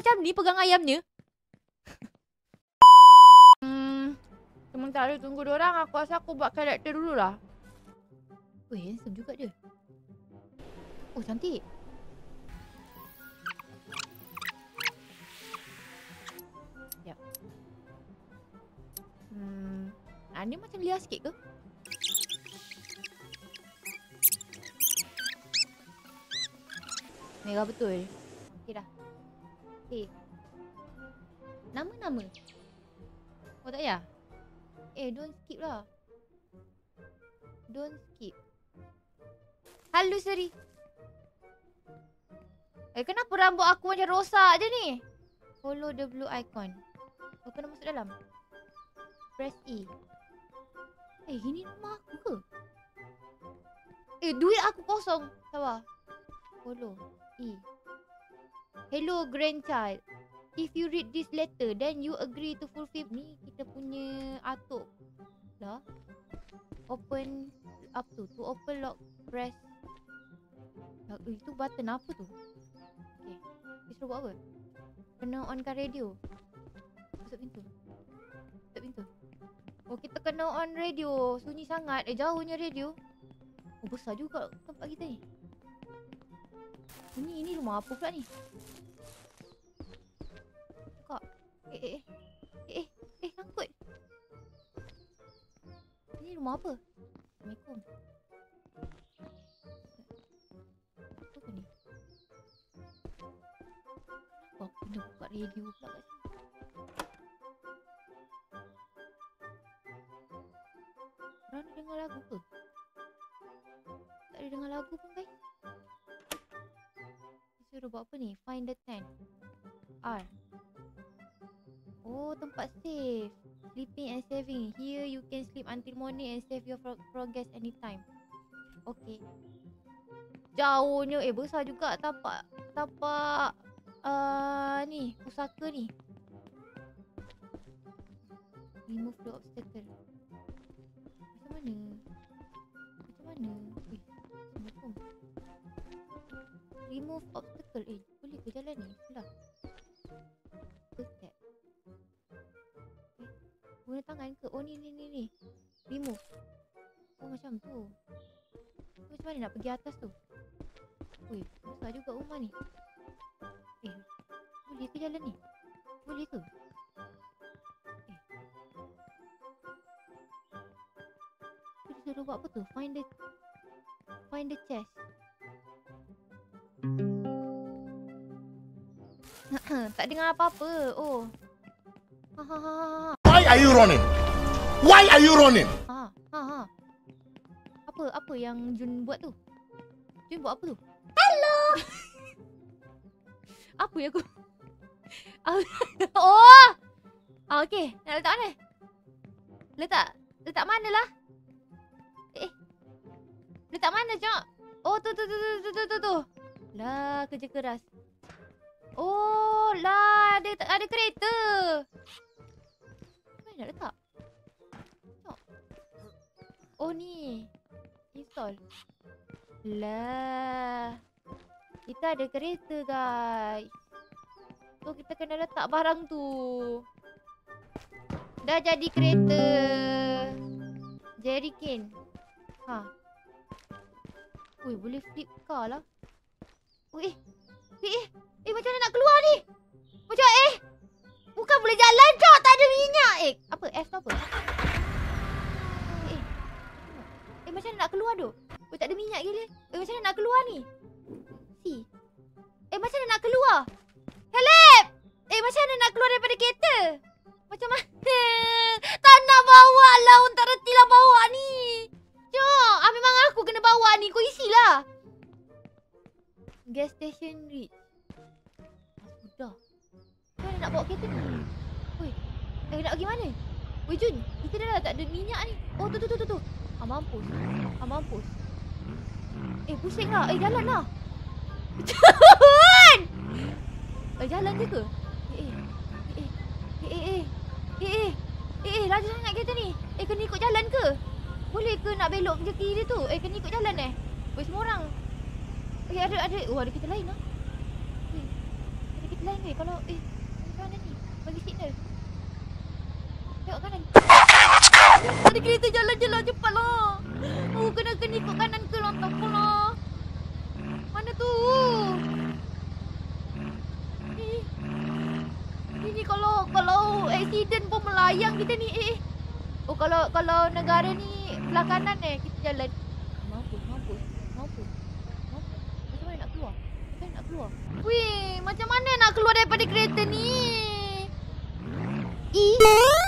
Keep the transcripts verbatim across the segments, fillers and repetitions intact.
macam ni pegang ayamnya. Hmm, sementara tunggu diorang, aku rasa aku buat karakter dululah. Weh, handsome juga dia. Oh, cantik. Sekejap. Hmm, ah, ni macam liar sikit ke? Merah betul. Okey dah. Okey. Nama-nama. Oh tak payah? Eh, don't skip lah. Don't skip. Halo Seri. Eh, kenapa rambut aku macam rosak je ni? Follow the blue icon. Oh, kena masuk dalam. Press E. Eh, ini rumah aku ke? Eh, duit aku kosong. Sabar. Follow. E. Hello grandchild. If you read this letter, then you agree to fulfill. Ni kita punya atuk lah. Open up tu. To open lock, press. Eh, itu button apa tu? Okay. Dia suruh buat apa? Kena onkan radio. Tutup pintu. Tutup pintu. Oh, kita kena on radio. Sunyi sangat. Eh, jauhnya radio. Oh, besar juga tempat kita ni. Ini, ini rumah apa pula ni? Kak. Eh, eh, eh. Eh, eh, eh, sangkut. Ini rumah apa? Assalamualaikum. Apa ni? Kenapa aku kena buka radio pula kat sini? Korang nak dengar lagu ke? Tak ada dengar lagu pun guys. Suruh buat apa ni? Find the tent. R. Oh, tempat save. Sleeping and saving. Here you can sleep until morning and save your pro progress anytime. Okay. Jauhnya. Eh, besar juga tapak. Tapak. Uh, ni. Pusaka ni. Remove the obstacle. Macam mana? Macam mana? Eh, Assalamualaikum. Remove obstacle. Eh, boleh ke jalan ni? Belah. First step. Eh, guna tangan ke? Oh, ni, ni, ni, ni. Remove. Oh, macam tu. Macam mana nak pergi atas tu? Ui, besar juga rumah ni. Eh, boleh ke jalan ni? Boleh ke? Eh. Dia suruh buat apa tu? Find the... Find the chest. Tak dengar apa-apa. Oh. Ha ha ha ha. Why are you running? Why are you running? Ha ha ha. Apa apa yang Jun buat tu? Jun buat apa tu? Hello. Apa yang aku? Oh. Ah, okey. Nak letak mana? Letak letak mana lah? Eh. Letak mana, Cok? Oh, tu tu tu tu tu tu tu. tu. Lah, kerja keras. Oh lah, ada ada kereta. Mana nak letak? Tengok. Oh ni. Install. Lah. Kita ada kereta guys. So kita kena letak barang tu. Dah jadi kereta. Jerrycan. Ha. Ui, boleh flip car lah. Ui, eh. Eh, eh. Eh, macam mana nak keluar ni? Macam eh. Bukan boleh jalan, Cok. Tak ada minyak. Eh, apa? F tu apa? Eh, eh. Eh, macam mana nak keluar tu? Oh, tak ada minyak gila. Eh, macam mana nak keluar ni? Si. Eh, macam mana nak keluar? Help! Eh, macam mana nak keluar daripada kereta? Macam mana? Tak nak bawa lah. Orang tak reti lah bawa ni. Cok, ah, memang aku kena bawa ni. Kau isilah. Gas station reach. Dah. Macam mana nak bawa kereta ni? Weh. Eh, nak pergi mana? Weh Jun, kita dah tak ada minyak ni. Oh, tu tu tu tu tu. Ah, mampus. Ah, mampus. Eh, pusing lah. Eh, jalan lah. Jun! Eh, jalan je ke? Eh, eh. Eh, eh. Eh, eh. Eh, eh. Eh, eh. Laju sangat kereta ni. Eh, kena ikut jalan ke? Boleh ke nak belok ke kiri tu? Eh, kena ikut jalan eh? Weh, semua orang. Eh, ada, ada. Oh, ada kereta lain lah. Ada kereta lain Eh, kalau... Eh, macam mana ni? Bagi signal. Tengok kanan. Ada kereta jalan-jalan cepatlah. Oh, kena kena ikut kanan ke lontok pula. Mana tu? Eh. Ini kalau kalau accident pun melayang kita ni. Eh. Oh, kalau kalau negara ni belah kanan eh kita jalan. Mampus, mampus, mampus. Mampus. Macam mana nak keluar? Macam mana nak keluar? Weh, macam mana nak keluar daripada kereta ni? Ih.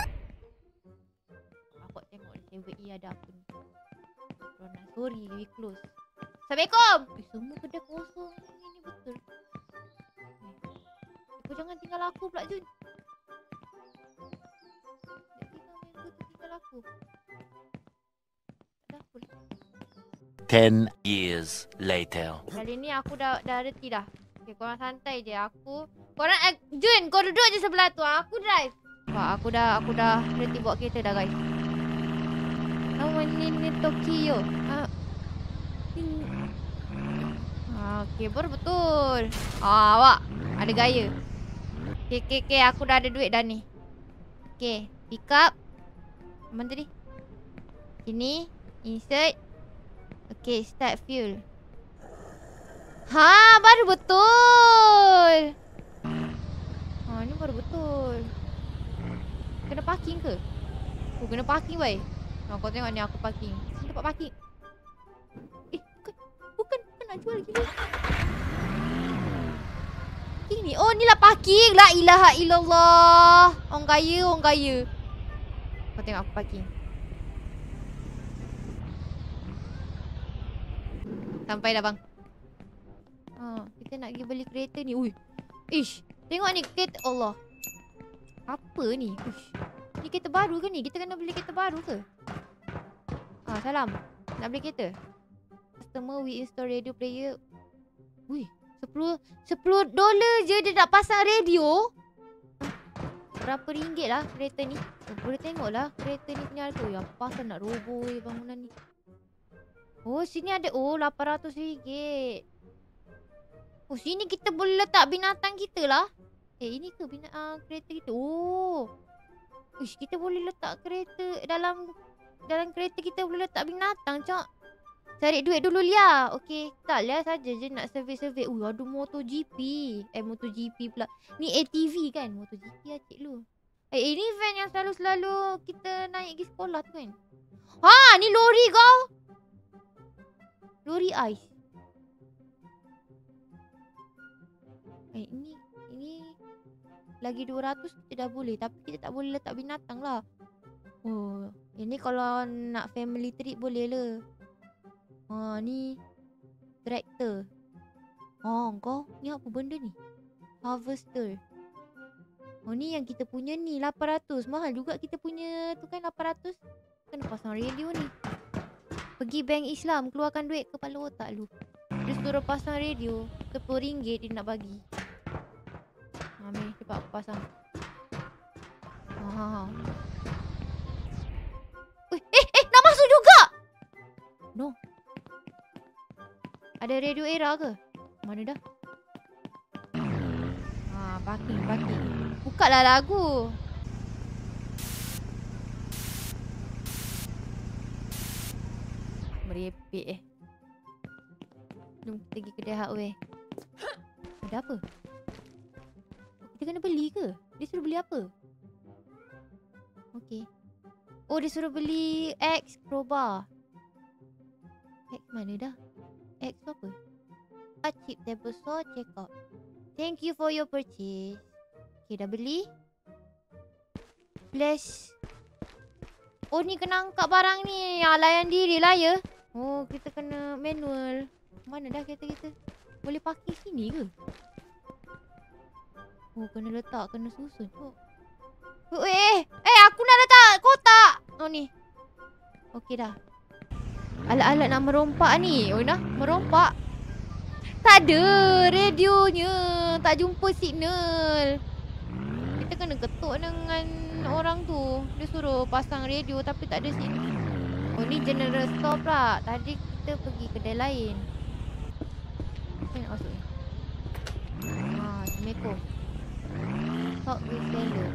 Aku tengok T V E ada apa ni. Rona, sorry, we close. Assalamualaikum. Eh, semua kedai kosong ni betul. Eh, kau jangan tinggal aku pula, Jun. Tinggal aku. Ada apa? Ten years later. Kali ni aku dah dah reti dah. Okay, korang santai je. Aku korang eh, Jun, kau duduk je sebelah tu. Aku drive. Wah, aku dah aku dah reti bawa kereta dah, guys. Nama ni Tokyo. Ah. Ah, okey, baru betul. Ah, awak ada gaya. Okey, okey, okey, aku dah ada duit dah ni. Okey, pick up. Mana tadi? Sini, insert. Okey, start fuel. Ha, baru betul. Ha, ni baru betul. Kena parking ke? Oh, kena parking, boy. Ha, kau tengok ni aku parking. Sini tempat parking. Eh, bukan. Bukan, bukan nak jual gila. Parking ni. Oh, ni lah parking. La ilaha illallah. Orang kaya, orang kaya. Kau tengok aku parking. Sampai dah, bang. Ha, kita nak pergi beli kereta ni. Ui. Ish. Tengok ni kereta. Allah. Apa ni? Uish. Ni kereta baru ke ni? Kita kena beli kereta baru ke? Ah, salam. Nak beli kereta? Customer, we install radio player. Ui, sepuluh dolar je dia nak pasang radio. Berapa ringgit lah kereta ni? Oh, boleh tengok lah kereta ni punya harga. Ya, pasal nak roboh eh bangunan ni. Oh, sini ada. Oh, lapan ratus ringgit. Oh, sini kita boleh letak binatang kita lah. Eh, ini ke bina uh, kereta kita? Oh. Uish, kita boleh letak kereta dalam dalam kereta kita boleh letak binatang, Cak. Cari duit dulu, Lia. Okey, tak Lia saja je nak survey-survey. Uh, ada MotoGP. Eh, MotoGP pula. Ni A T V kan? MotoGP lah, cik lu. Eh, ini van yang selalu-selalu kita naik pergi sekolah tu kan? Ha, ni lori kau. Lori ais. Eh, ini ini lagi dua ratus kita dah boleh. Tapi kita tak boleh letak binatang lah. Oh, ini kalau nak family trip boleh lah. Ha, ni tractor. Oh, kau ni apa benda ni? Harvester. Oh, ni yang kita punya ni lapan ratus. Mahal juga kita punya tu kan lapan ratus. Kena pasang radio ni. Pergi bank Islam, keluarkan duit kepala otak lu. Dia suruh pasang radio, sepuluh ringgit dia nak bagi. Ha, ni cepat aku pasang. Ha, ha, ha. Eh, eh, eh, nak masuk juga. No. Ada radio era ke? Mana dah? Ha, parking, parking. Buka lah lagu. Merepek eh. Jom kita pergi kedai hardware. Ada apa? Kita kena beli ke? Dia suruh beli apa? Okay. Oh, dia suruh beli X crowbar. X mana dah? X apa? Ah, chip table saw, check out. Thank you for your purchase. Okay, dah beli. Flash. Oh, ni kena angkat barang ni. Yang layan diri lah ya. Oh, kita kena manual. Mana dah kereta kita? Boleh parking sini ke? Oh, kena letak, kena susun. Oh. Eh, eh, eh, aku nak letak kotak. Oh, ni. Okey dah. Alat-alat nak merompak ni. Oh, nah, merompak. Tak ada radionya. Tak jumpa signal. Kita kena ketuk dengan orang tu. Dia suruh pasang radio tapi tak ada signal. Oh, ni general store pula. Tadi kita pergi kedai lain. Kita nak masuk ni. Haa, Assalamualaikum. Talk with seller.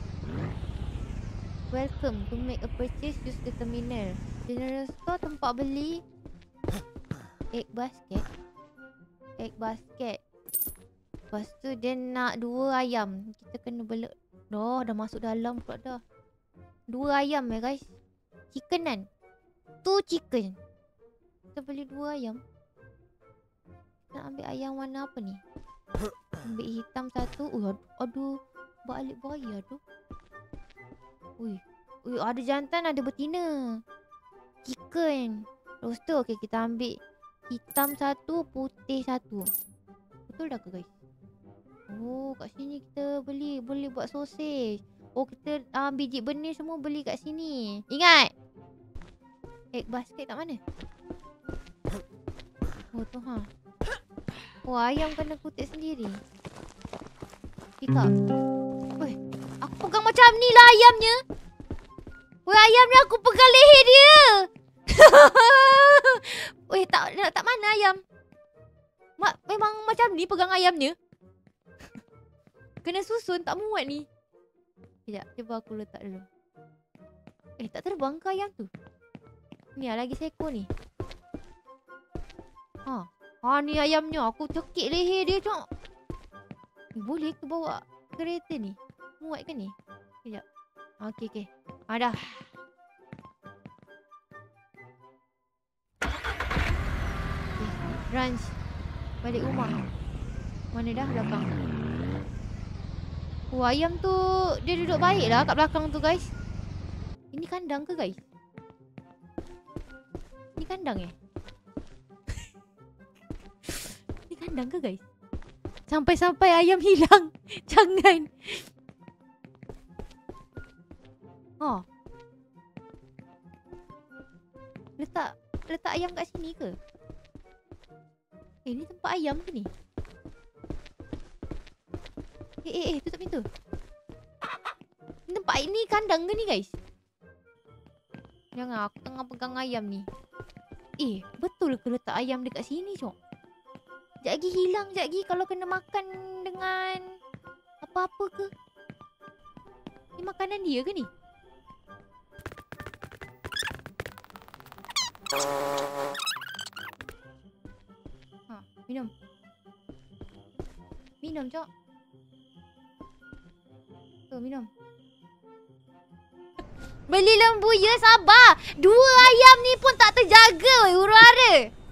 Welcome to make a purchase, use the terminal. General store tempat beli. Egg basket. Egg basket. Lepas tu dia nak dua ayam. Kita kena belak. Dah, dah masuk dalam pula dah. Dua ayam ya guys. Chickenan. Two chicken. Kita beli dua ayam. Nak ambil ayam warna apa ni? Ambil hitam satu. Ui, aduh. Balik bayar tu. Ui. Ui, ada jantan, ada betina. Chicken. Roster. Okay, kita ambil hitam satu, putih satu. Betul dah ke guys? Oh, kat sini kita beli. Boleh buat sosis. Oh, kita uh, biji benih semua beli kat sini. Ingat! Egg basket kat mana? Oh, tu ha. Oh, ayam kena kutip sendiri. Pick up. Weh, aku pegang macam ni lah ayamnya. Weh, ayam ni aku pegang leher dia. Weh, tak, tak mana ayam? Mak, memang macam ni pegang ayamnya. Kena susun, tak muat ni. Sekejap, cuba aku letak dulu. Eh, tak terbang ke ayam tu? Ni lagi seekor ni. Ha. Ha, ni ayamnya. Aku cekik leher dia, cok. Eh, boleh ke bawa kereta ni? Muat ke ni? Sekejap. Okey, okey. Ha, dah. Okay. Ranch. Balik rumah. Mana dah belakang? Oh, ayam tu dia duduk baik lah kat belakang tu guys. Ini kandang ke guys? Ini kandang eh? Ini kandang ke guys? Sampai-sampai ayam hilang. Jangan. Oh. Letak letak ayam kat sini ke? Eh, ni tempat ayam ke ni? Eh, eh, eh, tutup pintu. Ni tempat ini kandang ke ni guys? Jangan, aku tengah pegang ayam ni. Eh, betul ke letak ayam dekat sini, cok? Sekejap lagi hilang, sekejap lagi kalau kena makan dengan apa-apa ke? Ni makanan dia ke ni? Ha, minum. Minum, cok. Tu, minum. Beli lembu ya, sabar. Dua ayam ni pun tak terjaga, huru-hara.